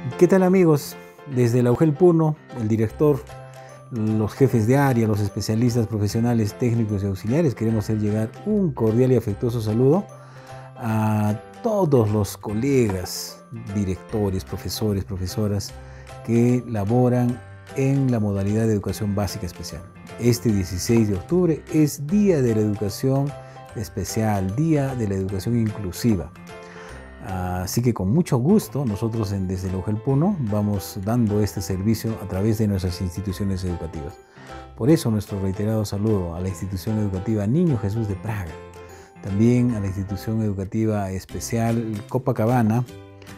¿Qué tal, amigos? Desde la UGEL Puno, el director, los jefes de área, los especialistas profesionales, técnicos y auxiliares, queremos hacer llegar un cordial y afectuoso saludo a todos los colegas, directores, profesores, profesoras que laboran en la modalidad de educación básica especial. Este 16 de octubre es Día de la Educación Especial, Día de la Educación Inclusiva. Así que con mucho gusto nosotros desde la UGEL Puno vamos dando este servicio a través de nuestras instituciones educativas. Por eso nuestro reiterado saludo a la institución educativa Niño Jesús de Praga, también a la institución educativa especial Copacabana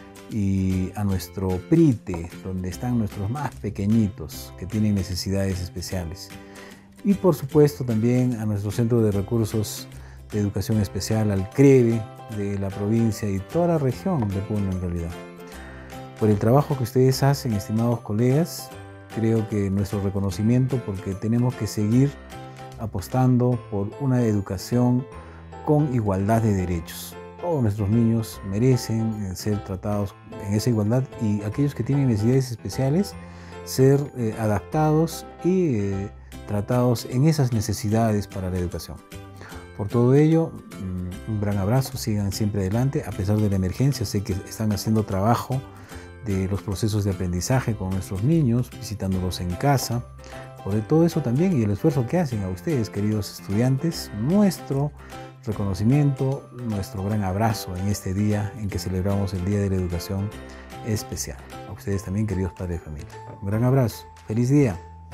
y a nuestro PRITE, donde están nuestros más pequeñitos que tienen necesidades especiales. Y por supuesto también a nuestro Centro de Recursos de Educación Especial, al CREVE de la provincia y toda la región de Puno en realidad. Por el trabajo que ustedes hacen, estimados colegas, creo que nuestro reconocimiento, porque tenemos que seguir apostando por una educación con igualdad de derechos. Todos nuestros niños merecen ser tratados en esa igualdad y aquellos que tienen necesidades especiales ser adaptados y tratados en esas necesidades para la educación. Por todo ello, un gran abrazo, sigan siempre adelante, a pesar de la emergencia. Sé que están haciendo trabajo de los procesos de aprendizaje con nuestros niños, visitándolos en casa. Por todo eso también y el esfuerzo que hacen a ustedes, queridos estudiantes, nuestro reconocimiento, nuestro gran abrazo en este día en que celebramos el Día de la Educación Especial. A ustedes también, queridos padres de familia. Un gran abrazo, feliz día.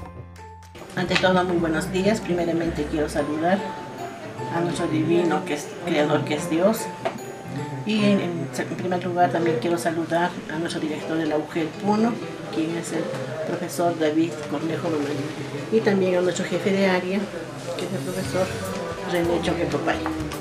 Ante todo, muy buenos días. Primeramente quiero saludar a nuestro divino que es creador, que es Dios, y en primer lugar también quiero saludar a nuestro director de la UGEL Puno, quien es el profesor David Cornejo Mamani, y también a nuestro jefe de área, que es el profesor René Choque Topay,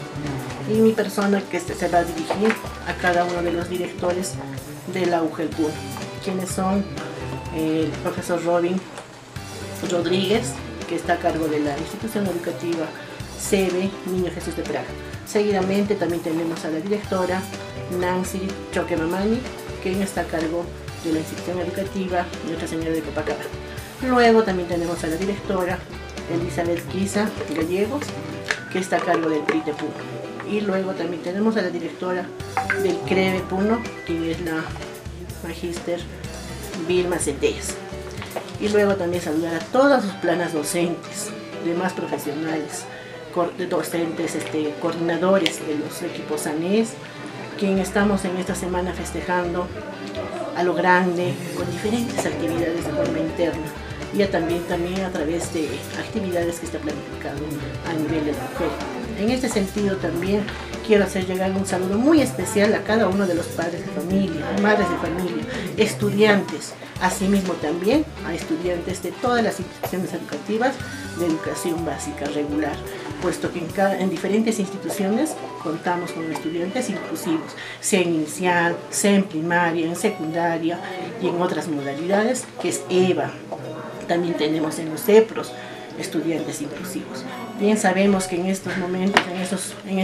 y mi persona que se va a dirigir a cada uno de los directores de la UGEL Puno, quienes son el profesor Robin Rodríguez, que está a cargo de la institución educativa CEBE Niño Jesús de Praga. Seguidamente también tenemos a la directora Nancy Choque Mamani, quien está a cargo de la institución educativa Nuestra Señora de Copacabana. Luego también tenemos a la directora Elizabeth Quiza Gallegos, que está a cargo del PRITE Puno. Y luego también tenemos a la directora del CREVE Puno, quien es la magíster Vilma Centellas. Y luego también saludar a todas sus planas docentes, demás profesionales, docentes, coordinadores de los equipos ANES, quien estamos en esta semana festejando a lo grande con diferentes actividades de forma interna y también a través de actividades que está planificado a nivel de la mujer. En este sentido también quiero hacer llegar un saludo muy especial a cada uno de los padres de familia, madres de familia, estudiantes, asimismo también a estudiantes de todas las instituciones educativas de educación básica regular, puesto que en diferentes instituciones contamos con estudiantes inclusivos, sea en inicial, sea en primaria, en secundaria y en otras modalidades, que es EVA. También tenemos en los CEPROS estudiantes inclusivos. Bien sabemos que en estos momentos, en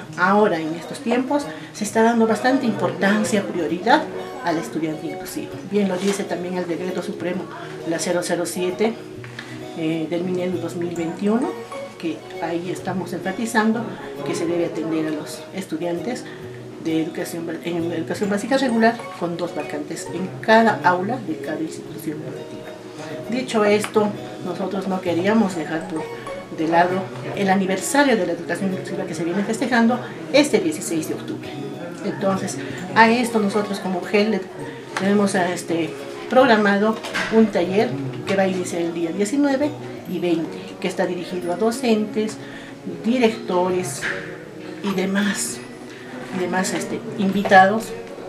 estos tiempos, se está dando bastante importancia, prioridad al estudiante inclusivo. Bien lo dice también el Decreto Supremo, la 007 del milenio 2021, que ahí estamos enfatizando que se debe atender a los estudiantes de en educación básica regular con 2 vacantes en cada aula de cada institución educativa. Dicho esto, nosotros no queríamos dejar de lado el aniversario de la educación inclusiva que se viene festejando este 16 de octubre. Entonces, a esto nosotros como UGEL tenemos programado un taller que va a iniciar el día 19 y 20, que está dirigido a docentes, directores y demás invitados.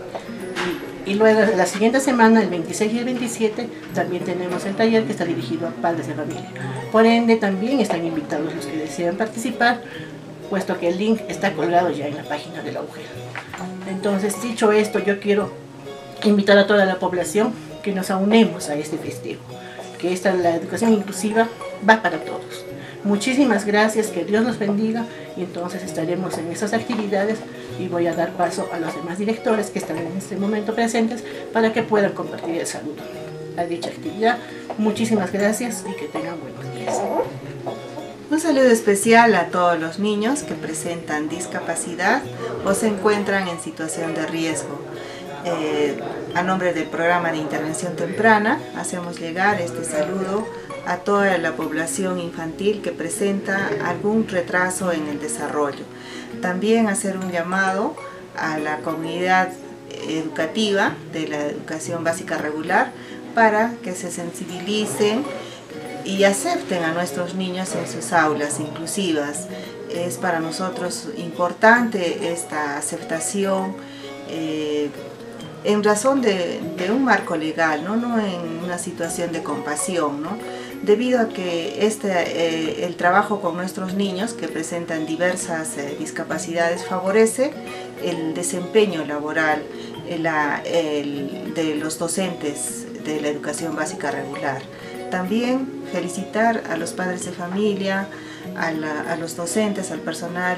Y luego la siguiente semana, el 26 y el 27, también tenemos el taller que está dirigido a padres de familia. Por ende, también están invitados los que desean participar, puesto que el link está colgado ya en la página de la UGEL. Entonces, dicho esto, yo quiero invitar a toda la población que nos aunemos a este festejo, que la educación inclusiva va para todos. Muchísimas gracias, que Dios los bendiga, y entonces estaremos en esas actividades y voy a dar paso a los demás directores que están en este momento presentes para que puedan compartir el saludo a dicha actividad. Muchísimas gracias y que tengan buenos días. Un saludo especial a todos los niños que presentan discapacidad o se encuentran en situación de riesgo. A nombre del programa de intervención temprana, hacemos llegar este saludo a toda la población infantil que presenta algún retraso en el desarrollo. También hacer un llamado a la comunidad educativa de la educación básica regular para que se sensibilicen y acepten a nuestros niños en sus aulas inclusivas. Es para nosotros importante esta aceptación en razón de un marco legal, no en una situación de compasión, ¿no? Debido a que el trabajo con nuestros niños que presentan diversas discapacidades favorece el desempeño laboral de los docentes de la educación básica regular. También felicitar a los padres de familia, a los docentes, al personal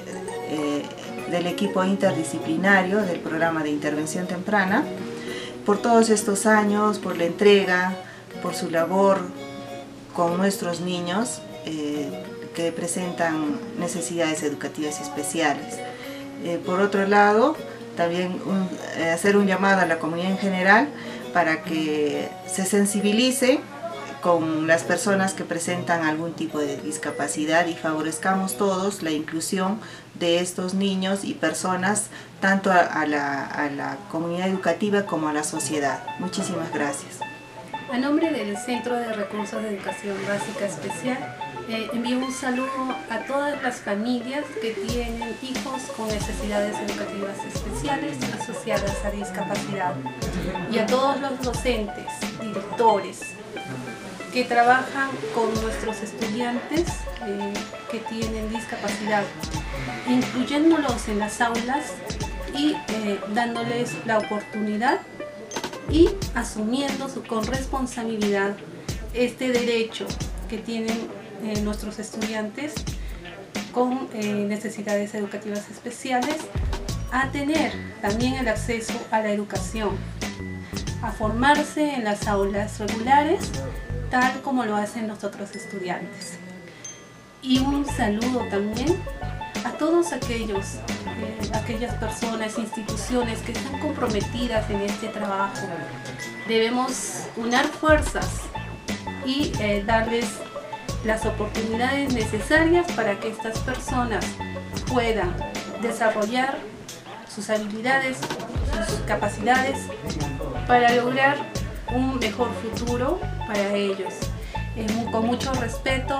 del equipo interdisciplinario del programa de intervención temprana, por todos estos años, por la entrega, por su labor con nuestros niños que presentan necesidades educativas especiales. Por otro lado, también hacer un llamado a la comunidad en general para que se sensibilice con las personas que presentan algún tipo de discapacidad y favorezcamos todos la inclusión de estos niños y personas tanto a la comunidad educativa como a la sociedad. Muchísimas gracias. A nombre del Centro de Recursos de Educación Básica Especial, envío un saludo a todas las familias que tienen hijos con necesidades educativas especiales asociadas a discapacidad y a todos los docentes, directores, que trabajan con nuestros estudiantes que tienen discapacidad, incluyéndolos en las aulas y dándoles la oportunidad y asumiendo con responsabilidad este derecho que tienen nuestros estudiantes con necesidades educativas especiales a tener también el acceso a la educación, a formarse en las aulas regulares, tal como lo hacen los otros estudiantes. Y un saludo también a todos aquellas personas, instituciones que están comprometidas en este trabajo. Debemos unar fuerzas y darles las oportunidades necesarias para que estas personas puedan desarrollar sus habilidades, sus capacidades para lograr un mejor futuro para ellos. Con mucho respeto,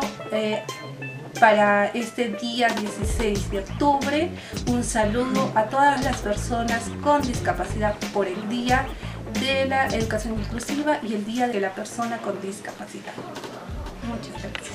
para este día 16 de octubre, un saludo a todas las personas con discapacidad por el Día de la Educación Inclusiva y el Día de la Persona con Discapacidad. Muchas gracias.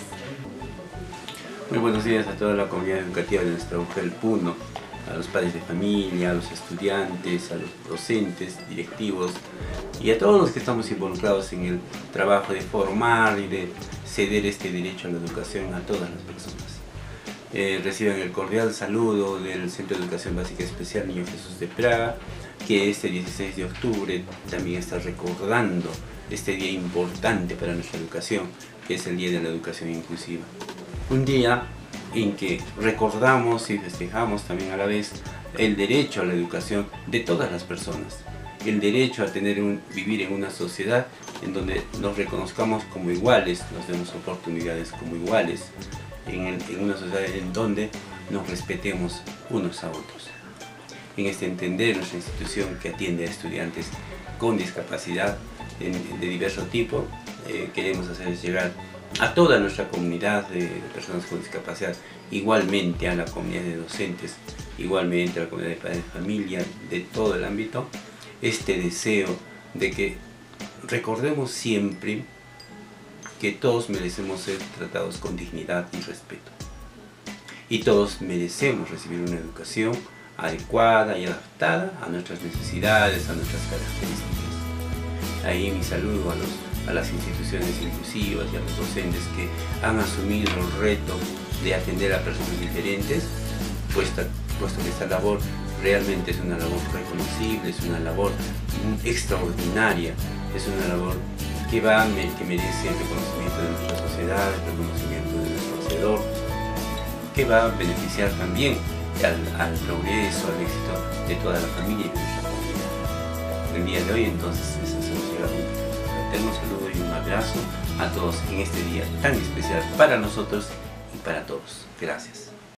Muy buenos días a toda la comunidad educativa de nuestra UGEL Puno, a los padres de familia, a los estudiantes, a los docentes, directivos y a todos los que estamos involucrados en el trabajo de formar y de ceder este derecho a la educación a todas las personas. Reciban el cordial saludo del Centro de Educación Básica Especial Niño Jesús de Praga, que este 16 de octubre también está recordando este día importante para nuestra educación, que es el Día de la Educación Inclusiva. Un día en que recordamos y festejamos también a la vez el derecho a la educación de todas las personas, el derecho a vivir en una sociedad en donde nos reconozcamos como iguales, nos demos oportunidades como iguales, en una sociedad en donde nos respetemos unos a otros. En este entender, nuestra institución que atiende a estudiantes con discapacidad de diverso tipo, queremos hacerles llegar a toda nuestra comunidad de personas con discapacidad, igualmente a la comunidad de docentes, igualmente a la comunidad de padres de familia, de todo el ámbito, este deseo de que recordemos siempre que todos merecemos ser tratados con dignidad y respeto. Y todos merecemos recibir una educación adecuada y adaptada a nuestras necesidades, a nuestras características. Ahí mi saludo a las instituciones inclusivas y a los docentes que han asumido el reto de atender a personas diferentes, puesto que esta labor realmente es una labor reconocible, es una labor extraordinaria, es una labor que merece el reconocimiento de nuestra sociedad, el reconocimiento de nuestro hacedor, que va a beneficiar también al progreso, al éxito de toda la familia y de nuestra comunidad. El día de hoy entonces les hacemos llegar un fraterno saludo y un abrazo a todos en este día tan especial para nosotros y para todos. Gracias.